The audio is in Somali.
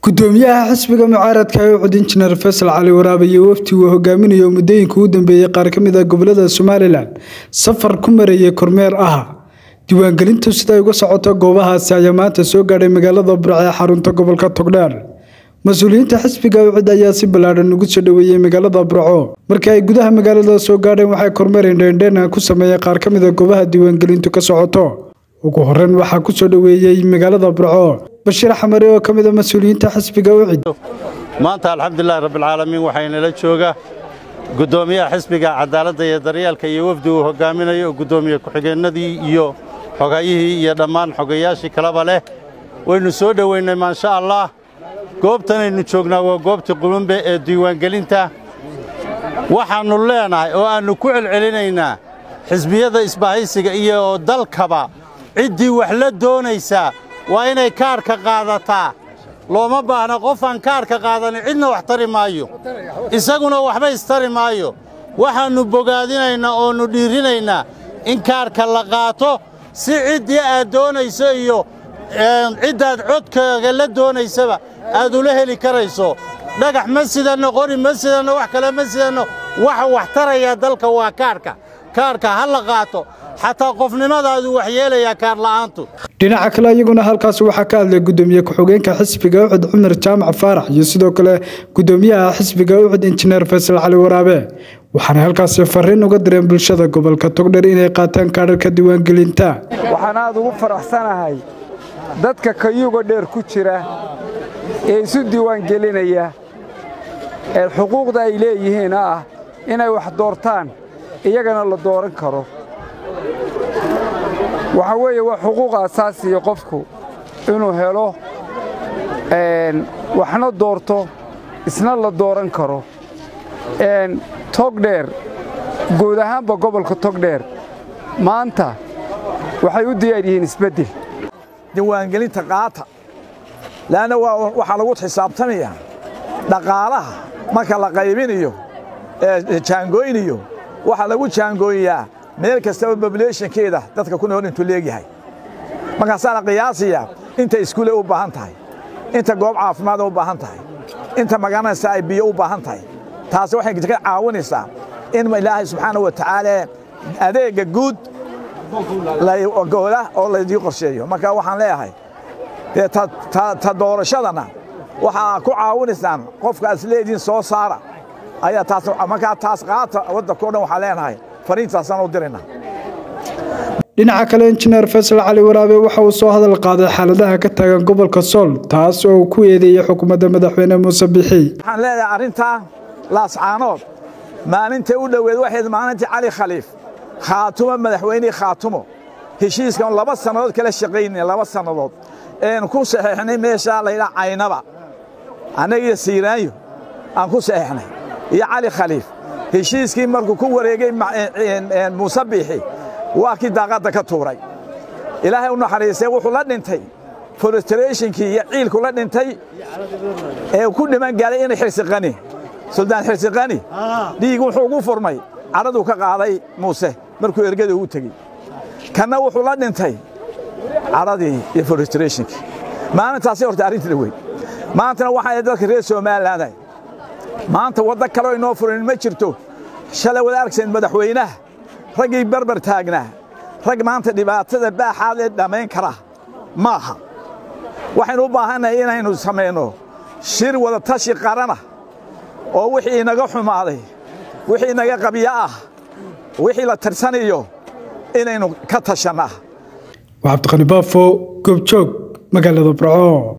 gudoomiyaha xisbiga mucaaradka ee cod injineer Faysal Cali Waraabe iyo wafdi uu hogaaminayo muddooyinka ugu dambeeyay qaar ka mid ah gobolada Somaliland safar ku mareeyay kormeer diiwaangelintu sida ay uga socoto goobahaasi ayaa maanta soo gaadhay magaalada Burco ee xarunta gobolka Togdheer mas'uuliyiinta xisbiga cod ayaa si ballaaran ugu soo dhaweeyay magaalada Burco markii ay gudaha magaalada soo gaadheen waxay kormeereen dheendheen ku sameeyay qaar ka mid ah goobaha diiwaangelintu ka socoto ugu horreyn waxaa ku soo dhaweeyay magaalada Burco Bashir Xamari oo kamid ah mas'uuliyiinta xisbiga cod maanta alxamdulillaah rabbil caalamiin waxayna la jooga gudoomiyaha xisbiga cadaaladda iyo daryeelka iyo wafdi uu hogaaminayo gudoomiye ku-xigeenadii iyo xogayihii iyo dhammaan xogayaashii kalaba leh waynu soo dhaweynay ma sha Allah goobtanaynu joognaa waa goobtii Qulumbe ee diiwaangelinta waxaanu leenahay oo aanu ku celcelinaynaa xisbiyada isbaahaysiga iyo dalkaba ciddii wax la doonaysa waa inay kaarka qaadataa looma baahna qof aan kaarka qaadan cidna wax tari maayo isaguna waxba istari maayo waxaanu bogaadinaynaa oo nu dhiirinaynaa in kaarka la qaato si ciddii aad doonayso iyo ciddaad codkaaga la doonaysaba aad ula heli karayso dhagax ma sidano qori ma sidano wax kale ma sidano waxa wax taraya dalka waa kaarka ha la qaato حتى قفنimadaadu wax yeelaya kaar la'aantu dhinaca kale iyaguna halkaas waxa ka hadlay gudoomiye ku-xigeenka xisbiga cod Cumar Jaamac Faarax iyo sidoo kale gudoomiyaha xisbiga cod injineer Faysal Cali Waraabe waxaana halkaas fariin uga direen bulshada gobolka Togdheer inay qaataan kaararka diiwaangelinta waxaan aad ugu faraxsanahay dadka kayuga dheer ku jira ee isu diiwaangelinaya ee xuquuqda ay leeyihiin inay wax doortaan iyagana la dooran karo waxa weeye waa xuquuq asaasi ah qofku inuu helo waxna doorto isna la dooran karo Togdheer guud ahaanba gobolka Togdheer maanta waxay u diyaar yihiin isbedel diiwaangelinta qaata laana waxa lagu xisaabtamayaa dhaqaalaha marka la qaybinayo jaangooyinayo waxa lagu jaangooyaa meel kasta population-keeda dadka ku nool intuu leeyahay markaas aan qiyaasiya inta iskuul u baahan tahay inta goob caafimaad u baahan tahay inta magaanaysa ay biyo u baahan tahay taas waxay ka caawinaysaa in Ilaahay subxaanahu wa ta'aala adeega guud la ogoola oo la idin qorsheeyo marka waxaan leeyahay ta doorashadana waxa ku caawinaysan qofka asleedin soo saara ayaa taas marka taas qaata waddanka oo dhan waxa leenahay fariintaasaan u dirina dhinaca kale injineer Faysal Cali Waraabe waxa uu soo hadal qaaday xaaladaha ka taagan gobolka Sool taas oo ku eedeeyay xukuumadda madaxweyne Muuse Bixi waxaan leeyahay arinta laascaanood maalintii u dhaweed waxay maalintii Cali Khaliif khaatumo madaxweyne khaatumo heshiiskan 2 sanadood kala shaqeynay 2 sanadood ku saxeexnay meesha la ilaa Caynaba anaga Siiraayo aan ku saxeexnay iyo Cali Khaliif heshiiskii markuu ku wareegay Muuse Bixi waa kii daaqada ka tuuray Ilaahay u naxariisay wuxuu la dhintay frustrationkii iyo ciilku la dhintay ee ku dhiman galay in xirsiqani Suldaan Xirsiqani dhiig wuxuu ugu furmay caradu ka qaaday Muuse markuu ergada ugu tagay kana wuxuu la dhintay caradii iyo frustrationkii maalintaasi horta arrintii weyn maantana waxa ay dadka reer Soomaaliland maanta wada kale oo inoo furin ma jirto shalay wada aragsan madaxweynaha ragii barbar taagnaa rag maanta dhibaatada baaxaad ee dhameyn kara maaha waxaynu u baahanahay inaynu sameeyno shir wada tashi qarana oo wixii inaga xumaaday wixii inaga qabiya wixii la tarsanayo inaynu ka tashanaa Cabdi Qani Baafo goobjoog magaalada Burco